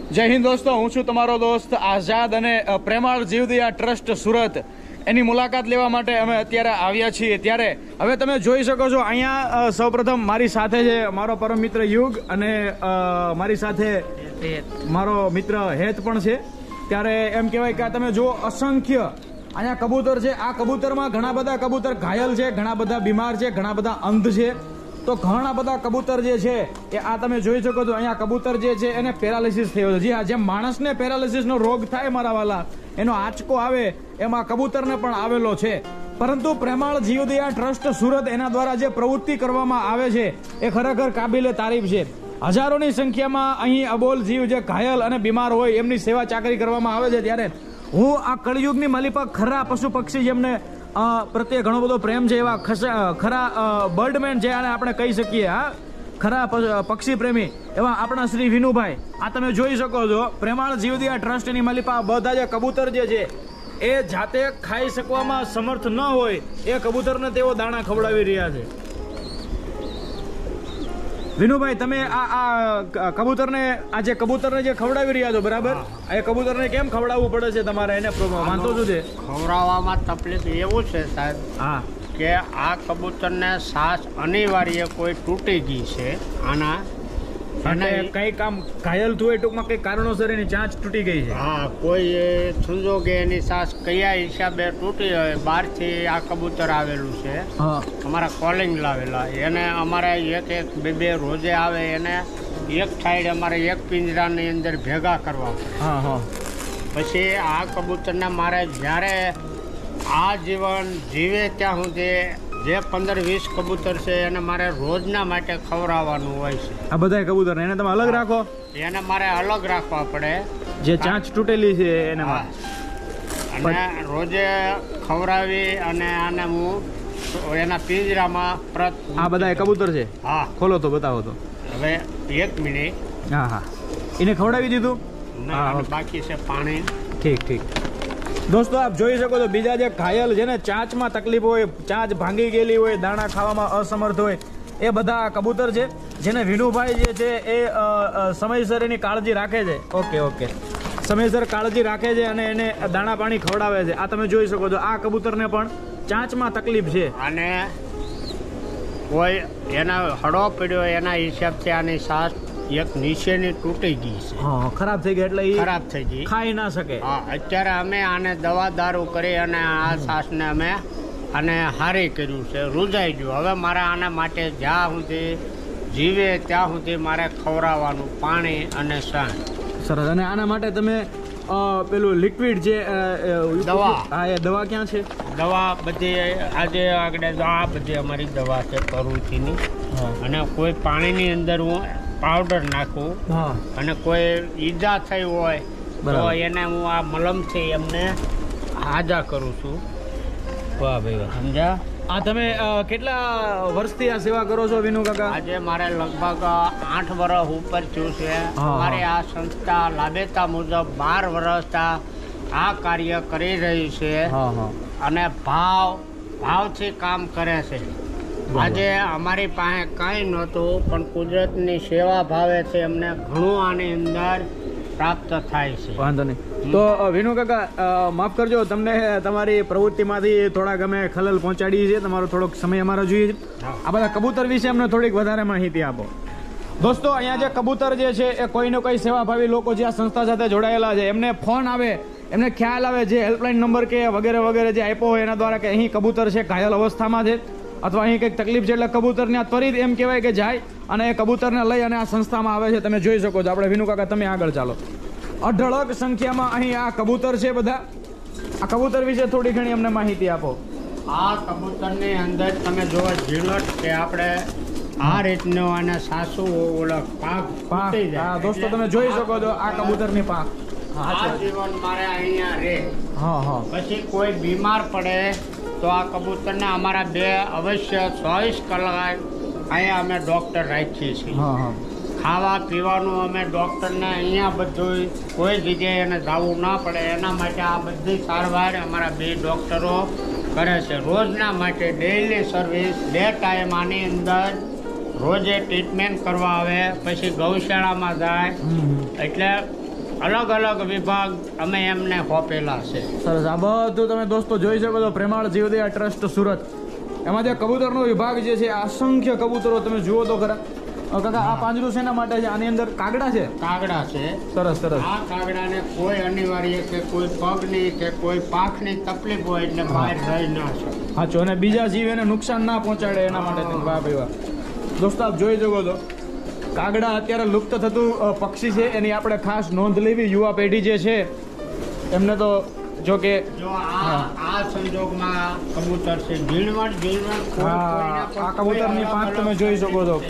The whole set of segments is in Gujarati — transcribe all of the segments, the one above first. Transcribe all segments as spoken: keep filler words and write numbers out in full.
જય હિન્દ દોસ્તો, હું છું તમારો દોસ્ત આઝાદ અને પ્રેમાળ જીવદયા ટ્રસ્ટ સુરત એની મુલાકાત લેવા માટે અમે અત્યારે આવ્યા છીએ। ત્યારે હવે તમે જોઈ શકો છો અહીંયા સૌપ્રથમ મારી સાથે છે મારો પરમ મિત્ર યુગ અને મારી સાથે મારો મિત્ર હેત પણ છે। ત્યારે એમ કહેવાય કે તમે જો અસંખ્ય અહીંયા કબૂતર છે। આ કબૂતરમાં ઘણા બધા કબૂતર ઘાયલ છે, ઘણા બધા બીમાર છે, ઘણા બધા અંધ છે। તો ઘણા બધા કબૂતર જે છે એ આ તમે જોઈ શકો છો। અહીંયા કબૂતર જે છે એને પેરાલિસિસ થયો છે। જી હા, જેમ માણસને પેરાલિસિસનો રોગ થાય મારા વાલા, એનો આંચકો આવે, એમાં કબૂતરને પણ આવેલો છે। પરંતુ પ્રેમાળ જીવદયા ટ્રસ્ટ સુરત એના દ્વારા જે પ્રવૃત્તિ કરવામાં આવે છે એ ખરેખર કાબિલે તારીફ છે। હજારોની સંખ્યામાં અહીં અબોલ જીવ જે ઘાયલ અને બીમાર હોય એમની સેવા ચાકરી કરવામાં આવે છે। ત્યારે હું આ કળિયુગની માલિપા ખરા પશુ પક્ષી જેમને પ્રત્યે ઘણો બધો પ્રેમ છે એવા ખરા બર્ડમેન છે અને આપણે કહી શકીએ હા ખરા પક્ષી પ્રેમી એવા આપણા શ્રી વિનુભાઈ, આ તમે જોઈ શકો છો પ્રેમાળ જીવદયા ટ્રસ્ટની માલિપા બધા જે કબૂતર જે છે એ જાતે ખાઈ શકવામાં સમર્થ ન હોય એ કબૂતરને તેઓ દાણા ખવડાવી રહ્યા છે। વિનુભાઈ, તમે આ આ કબૂતરને આ જે કબૂતરને જે ખવડાવી રહ્યા છો બરાબર, એ કબૂતરને કેમ ખવડાવવું પડે છે તમારે? એને વાંધો શું છે? ખવડાવવામાં તકલીફ એવું છે સાહેબ હા કે આ કબૂતરને શ્વાસ અનિવાર્ય કોઈ તૂટી ગઈ છે આના, અને કઈ કામ ઘાયલ થયું ટૂંકમાં કઈ કારણોસર એની ચાંચ તૂટી ગઈ છે? હા, કોઈ સંજોગે એની શ્વાસ કયા હિસાબે તૂટી હોય, બહારથી આ કબૂતર આવેલું છે, અમારા કોલિંગ લાવેલા, એને અમારે એક એક બે બે રોજે આવે, એને એક સાઈડ અમારે એક પિંજરાની અંદર ભેગા કરવા પડે। પછી આ કબૂતરને મારે જ્યારે આ જીવન જીવે ત્યાં સુધી જે પંદર વીસ કબૂતર છે એને મારે રોજના માટે ખવડાવવાનું હોય છે। આ બધા કબૂતર એને તમે અલગ રાખો? એને મારે અલગ રાખવા પડે, જે ચાંચ તૂટેલી છે એને, અને રોજે ખવડાવી અને આને હું એના પિંજરામાં પ્રત આ બધા કબૂતર છે? હા, ખોલો તો બતાવો તો। હવે એક મિનિટ। હા હા, એને ખવડાવી દીધું? બાકી છે પાણી। ઠીક ઠીક દોસ્તો, આપ જોઈ શકો છો બીજા જે ઘાયલ છે ને, ચાંચમાં તકલીફ હોય, ચાંચ ભાંગી ગયેલી હોય, દાણા ખાવામાં અસમર્થ હોય, એ બધા કબૂતર છે જેને વિનુભાઈ જે છે એ સમયસર એની કાળજી રાખે છે। ઓકે ઓકે, સમયસર કાળજી રાખે છે અને એને દાણા પાણી ખવડાવે છે। આ તમે જોઈ શકો છો આ કબૂતરને પણ ચાંચમાં તકલીફ છે અને કોઈ એના હળો પડ્યો એના હિસાબથી આની શ્વાસ એક નીચેની તૂટી ગઈ છે। હા, ખરાબ થઈ ગઈ એટલે ખરાબ થઈ ગઈ, ખાઈ ના શકે। હા, અત્યારે અમે આને દવા દારૂ કરી અને આ શ્વાસને અમે આને હારી કર્યું છે, રૂજાઈ ગયું। હવે મારે આના માટે જ્યાં સુધી જીવે ત્યાં સુધી મારે ખવડાવવાનું પાણી અને શાન। સરસ। અને આના માટે તમે પેલું લિક્વિડ જે દવા, હા એ દવા ક્યાં છે? દવા બધી આજે આગળ આ બધી અમારી દવા છે પ્રવૃત્તિની, અને કોઈ પાણીની અંદર હું પાવડર નાખું, અને કોઈ ઈજા થઈ હોય તો એને હું આ મલમથી એમને હાજા કરું છું। વાહ ભાઈ વાહ, સમજ્યા? આ તમે કેટલા વર્ષથી આ સેવા કરો છો વિનુ કાકા? આજે મારે લગભગ આઠ વર્ષ ઉપર થયું છે। અમારી આ સંસ્થા લાભેતા મુજબ બાર વર્ષ આ કાર્ય કરી રહી છે અને ભાવ ભાવથી કામ કરે છે। આજે અમારી પાસે કાંઈ નહોતું, પણ કુદરતની સેવા ભાવેથી અમને ઘણું આની અંદર પ્રાપ્ત થાય છે। વાંધો નહીં। તો વિનુ કાકા માફ કરજો, તમને તમારી પ્રવૃત્તિમાંથી થોડાક અમે ખલલ પહોંચાડીએ છીએ, તમારો થોડોક સમય અમારો જોઈએ છે। આ બધા કબૂતર વિશે અમને થોડીક વધારે માહિતી આપો દોસ્તો। અહીંયા જે કબૂતર જે છે એ કોઈ ને કોઈ સેવાભાવી લોકો જે આ સંસ્થા સાથે જોડાયેલા છે, એમને ફોન આવે, એમને ખ્યાલ આવે, જે હેલ્પલાઇન નંબર કે વગેરે વગેરે જે આપ્યો હોય એના દ્વારા કે અહીં કબૂતર છે ઘાયલ અવસ્થામાં છે અથવા અહીં કંઈક તકલીફ છે, એટલે કબૂતરને ત્વરિત એમ કહેવાય કે જાય અને એ કબૂતરને લઈ અને આ સંસ્થામાં આવે છે। તમે જોઈ શકો છો। આપણે વિનુ કાકા તમે આગળ ચાલો। અઢળક સંખ્યામાં અહીં આ કબૂતર છે બધા। આ કબૂતર વિશે થોડી ઘણી અમને માહિતી આપો। આ કબૂતરની અંદર તમે જોવો ઝીણવટ કે આપણે આ રીતનો અને સાસુ ઓળખ પાક પાક હા દોસ્તો તમે જોઈ શકો છો આ કબૂતરની પાક। આ જીવન મારે અહીંયા રે, હા હા, પછી કોઈ બીમાર પડે તો આ કબૂતરને અમારા બે અવશ્ય ચોવીસ કલાક અહીંયા અમે ડૉક્ટર રાખીએ છીએ। હા હા, ખાવા પીવાનું અમે ડૉક્ટરને અહીંયા બધું કોઈ જગ્યાએ એને જવું ના પડે એના માટે આ બધી સારવાર અમારા બે ડૉક્ટરો કરે છે। રોજના માટે ડેઇલી સર્વિસ, બે ટાઈમ આની અંદર રોજે ટ્રીટમેન્ટ કરવા આવે, પછી ગૌશાળામાં જાય, એટલે અલગ અલગ વિભાગ અમે એમને સોંપેલા છે. સરસ. આ બધું તમે દોસ્તો જોઈ શકો છો પ્રેમાળ જીવદયા ટ્રસ્ટ સુરત. એમાં જે કબૂતરનો વિભાગ જે છે અસંખ્ય કબૂતરો તમે જુઓ તો ખરા. કાકા આ પાંજરું શેના માટે છે? આની અંદર કાગડા છે? કાગડા છે. સરસ સરસ. આ કાગડાને કોઈ અનિવાર્ય કે કોઈ પગની કે કોઈ પાંખની તકલીફ હોય એટલે બહાર રહી ના શકે. સાચું. અને બીજા જીવ એને નુકસાન ના પહોંચાડે એના માટે. વાહ ભાઈ વાહ. દોસ્તો આપ જોઈ શકો છો કાગડા અત્યારે લુપ્ત થતું પક્ષી છે, એની આપણે ખાસ નોંધ લેવી. યુવા પેઢી જે છે એમને તો જો કે જો આ આ સંજોગમાં કબૂતર છે ઝીણવટ ઝીણવટ હા આ કબૂતરની પાંખ તમે જોઈ શકો છો.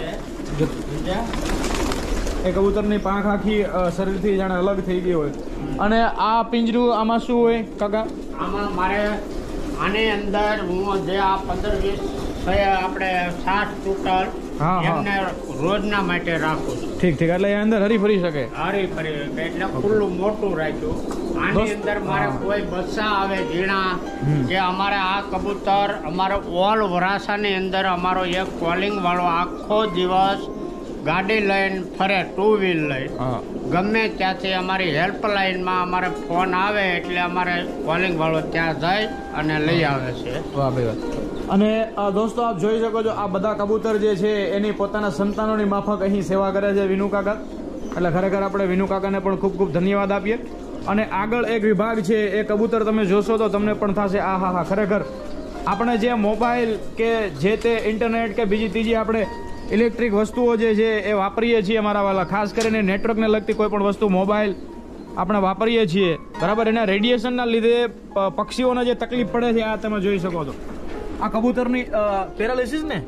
એ કબૂતરની પાંખ આખી શરીરથી જાણે અલગ થઈ ગઈ હોય. અને આ પિંજરું આમાં શું હોય કાકા? આમાં મારે આની અંદર હું જે આ પંદર વીસ આપણે સાત ટોટલ એમને રોજના માટે રાખું છું. ઠીક ઠીક. એટલે એ અંદર હરી ફરી શકે? હરી ફરી શકે એટલે ખુલ્લું મોટું રાખ્યું. આની અંદર મારે કોઈ બચ્ચા આવે ઝીણા કે અમારે આ કબૂતર અમારો ઓલ વરાસાની અંદર અમારો એક કોલિંગ વાળો આખો દિવસ ગાડી લઈને ફરે, ટુ વ્હીલ લઈ ગમે ત્યાંથી અમારી હેલ્પલાઇનમાં અમારે ફોન આવે એટલે અમારે કોલિંગ વાળો ત્યાં જાય અને લઈ આવે છે. વાહ ભાઈ વાહ. અને દોસ્તો આપ જોઈ શકો છો આ બધા કબૂતર જે છે એની પોતાના સંતાનોની માફક અહીં સેવા કરે છે વિનુ કાકા. એટલે ખરેખર આપણે વિનુ કાકાને પણ ખૂબ ખૂબ ધન્યવાદ આપીએ. અને આગળ એક વિભાગ છે એ કબૂતર તમે જોશો તો તમને પણ થશે આ હા હા ખરેખર આપણે જે મોબાઈલ કે જે તે ઇન્ટરનેટ કે બીજી ત્રીજી આપણે ઇલેક્ટ્રિક વસ્તુઓ જે છે એ વાપરીએ છીએ મારા વાલા. ખાસ કરીને નેટવર્કને લગતી કોઈ પણ વસ્તુ મોબાઈલ આપણે વાપરીએ છીએ બરાબર, એના રેડિયેશનના લીધે પક્ષીઓને જે તકલીફ પડે છે આ તમે જોઈ શકો છો. આ કબૂતરની પેરાલિસિસ ને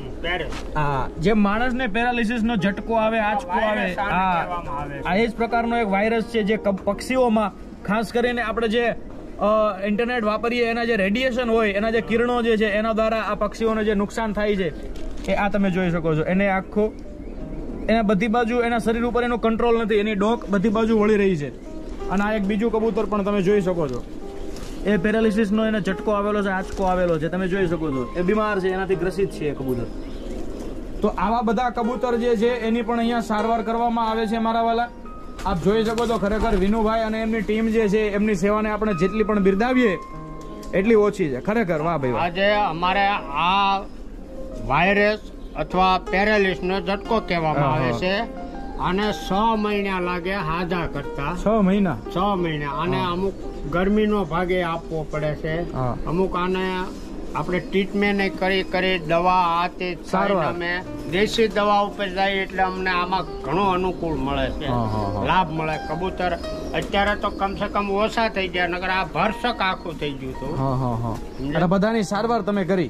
હા જે માણસને પેરાલિસિસ નો ઝટકો આવે, આંચકો આવે, આ એ જ પ્રકારનો એક વાયરસ છે જે પક્ષીઓમાં ખાસ કરીને આપણે જે ઇન્ટરનેટ વાપરીએ એના જે રેડિયેશન હોય એના જે કિરણો જે છે એના દ્વારા આ પક્ષીઓને જે નુકસાન થાય છે એ આ તમે જોઈ શકો છો. એને આખો એના બધી બાજુ એના શરીર ઉપર એનો કંટ્રોલ નથી, એની ડોક બધી બાજુ વળી રહી છે. અને આ એક બીજું કબૂતર પણ તમે જોઈ શકો છો એ પેરાલિસિસનો એને ઝટકો આવેલો છે, આંચકો આવેલો છે, તમે જોઈ શકો છો. એ બીમાર છે, એનાથી ગ્રસિત છે એ કબૂતર. તો આવા બધા કબૂતર જે છે એની પણ અહીંયા સારવાર કરવામાં આવે છે મારા વાલા. આપ જોઈ શકો છો ખરેખર વિનુભાઈ અને એમની ટીમ જે છે એમની સેવાને આપણે જેટલી પણ બિરદાવીએ એટલી ઓછી છે ખરેખર. વાહ ભાઈ. આજે અમારે આ વાયરસ અથવા પેરાલિસનો ઝટકો કહેવામાં આવે છે. આને છ મહિના લાગે હાજા કરતા. છ મહિના છ મહિના અને અમુક ગરમીનો ભાગે આપવો પડે છે. અમુક આને આપણે ટ્રીટમેન્ટ કરી કરી દવા આ તે અમે દેશી દવા ઉપર જાય એટલે અમને આમાં ઘણો અનુકૂળ મળે છે, લાભ મળે. કબૂતર અત્યારે તો કમસે કમ ઓછા થઈ ગયા, નકર આ ભરસક આખું થઈ ગયું હતું. બધાની સારવાર તમે કરી?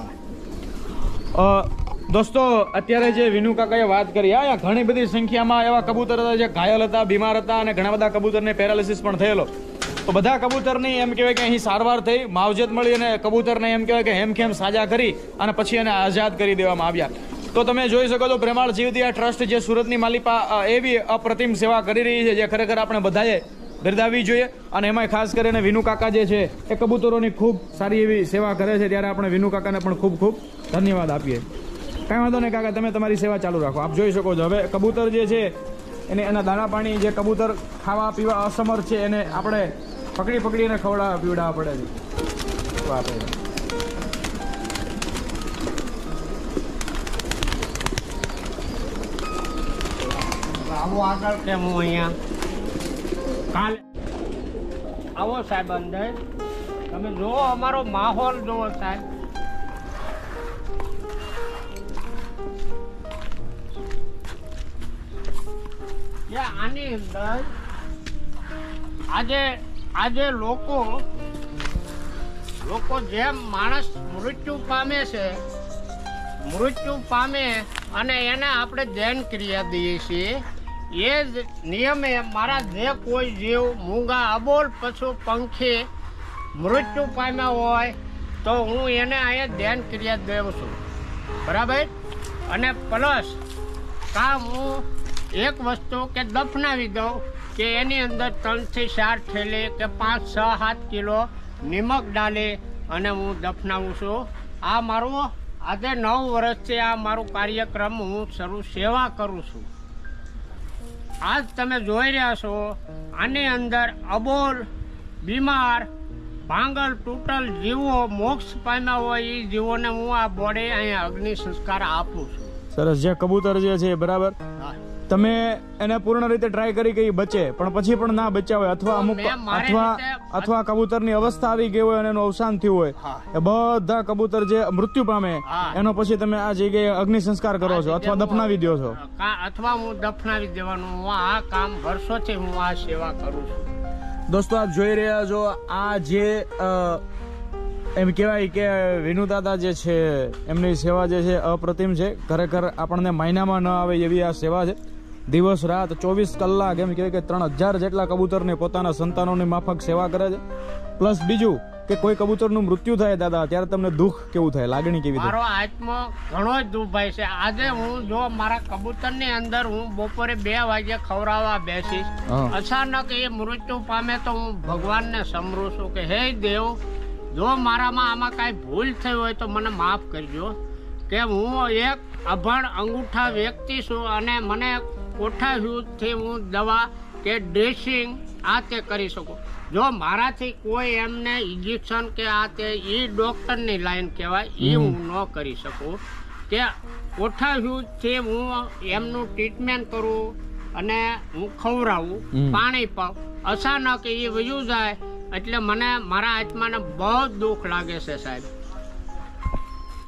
દોસ્તો અત્યારે જે વિનુ કાકાએ વાત કરી આ ઘણી બધી સંખ્યામાં એવા કબૂતર હતા જે ઘાયલ હતા, બીમાર હતા અને ઘણા બધા કબૂતરને પેરાલિસિસ પણ થયેલો. તો બધા કબૂતરની એમ કહેવાય કે અહીં સારવાર થઈ, માવજત મળી અને કબૂતરને એમ કહેવાય કે હેમખેમ સાજા કરી અને પછી એને આઝાદ કરી દેવામાં આવ્યા. તો તમે જોઈ શકો છો પ્રેમાળ જીવદયા ટ્રસ્ટ જે સુરતની માલિપા એવી અપ્રતિમ સેવા કરી રહી છે જે ખરેખર આપણે બધાએ બિરદાવવી જોઈએ. અને એમાં ખાસ કરીને વિનુ કાકા જે છે એ કબૂતરોની ખૂબ સારી એવી સેવા કરે છે, ત્યારે આપણે વિનુ કાકાને પણ ખૂબ ખૂબ ધન્યવાદ આપીએ. કાંઈ વાંધો નહીં કાકા, તમે તમારી સેવા ચાલુ રાખો. આપ જોઈ શકો છો હવે કબૂતર જે છે એને એના દાણા પાણી જે કબૂતર ખાવા પીવા અસમર્થ છે એને આપણે પકડી પકડીને ખવડાવવા પીવડાવવા પડે છે. વાત આવો આગળ કે હું અહીંયા કાલે આવો સાહેબ અંદર તમે જુઓ અમારો માહોલ જુઓ સાહેબ. આની અંદર આજે આજે લોકો લોકો જેમ માણસ મૃત્યુ પામે છે, મૃત્યુ પામે અને એને આપણે ધ્યાન ક્રિયા દઈએ છીએ એ જ નિયમે મારા જે કોઈ જીવ મૂંગા અબોલ પશુ પંખી મૃત્યુ પામ્યા હોય તો હું એને અહીંયા ધ્યાન ક્રિયા દેવું છું બરાબર. અને પ્લસ કામ હું એક વસ્તુ કે દફનાવી દઉં કે એની અંદર ત્રણથી ચાર થેલી કે પાંચ છ સાત કિલો નિમક ડાલી અને હું દફનાવું છું. આ મારું આજે નવ વર્ષથી આ મારું કાર્યક્રમ હું શરૂ સેવા કરું છું. આજ તમે જોઈ રહ્યા છો આની અંદર અબોલ બીમાર ભાંગલ તૂટલ જીવો મોક્ષ પામ્યા હોય એ જીવોને હું આ બોડી અહીંયા અગ્નિ સંસ્કાર આપું છું. સરસ. જે કબૂતર જે છે બરાબર તમે એને પૂર્ણ રીતે ટ્રાય કરી કે બચે પણ પછી પણ ના બચ્યા હોય અથવા અમુક અથવા અથવા કબૂતરની અવસ્થા આવી ગઈ હોય અને એનું અવસાન થયું હોય એ બધા કબૂતર જે મૃત્યુ પામે એનો પછી તમે આ જગ્યાએ અગ્નિ સંસ્કાર કરો છો અથવા દફનાવી દો છો અથવા હું દફનાવી દેવાનું. હું આ કામ વર્ષોથી હું આ સેવા કરું છું. દોસ્તો આપ જોઈ રહ્યા છો આ જે એમ કહેવાય કે વિનુ દાદા જે છે એમની સેવા જે છે અપ્રતિમ છે. ખરેખર આપણને મહિનામાં ન આવે એવી આ સેવા છે. દિવસ રાત ચોવીસ કલાક એમ કહેવાય કે ત્રણ હજાર જેટલા કબૂતરની પોતાના સંતાનોની માફક સેવા કરે છે. પ્લસ બીજું કે કોઈ કબૂતરનું મૃત્યુ થાય દાદા ત્યારે તમને દુઃખ કેવું થાય, લાગણી કેવી થાય? મારો આત્મા ઘણો જ દુભાય છે. આજે હું જો મારા કબૂતરની અંદર હું બપોરે બે વાગે ખવડાવવા બેસીશ, અચાનક એ મૃત્યુ પામે તો હું ભગવાનને સમરું છું કે હે દેવ, જો મારામાં આમાં કાંઈ ભૂલ થઈ હોય તો મને માફ કરજો કે હું એક અભણ અંગૂઠા વ્યક્તિ છું અને મને કોઠાથી હું દવા કે ડ્રેસિંગ આ તે કરી શકું. જો મારાથી કોઈ એમને ઇન્જેક્શન કે આ તે એ ડૉક્ટરની લાઈન કહેવાય એ હું ન કરી શકું કે કોઠાથી હું એમનું ટ્રીટમેન્ટ કરું અને હું ખવડાવું, પાણી પાઉં, અચાનક એ વયું જાય એટલે મને મારા આત્માને બહુ દુઃખ લાગે છે સાહેબ.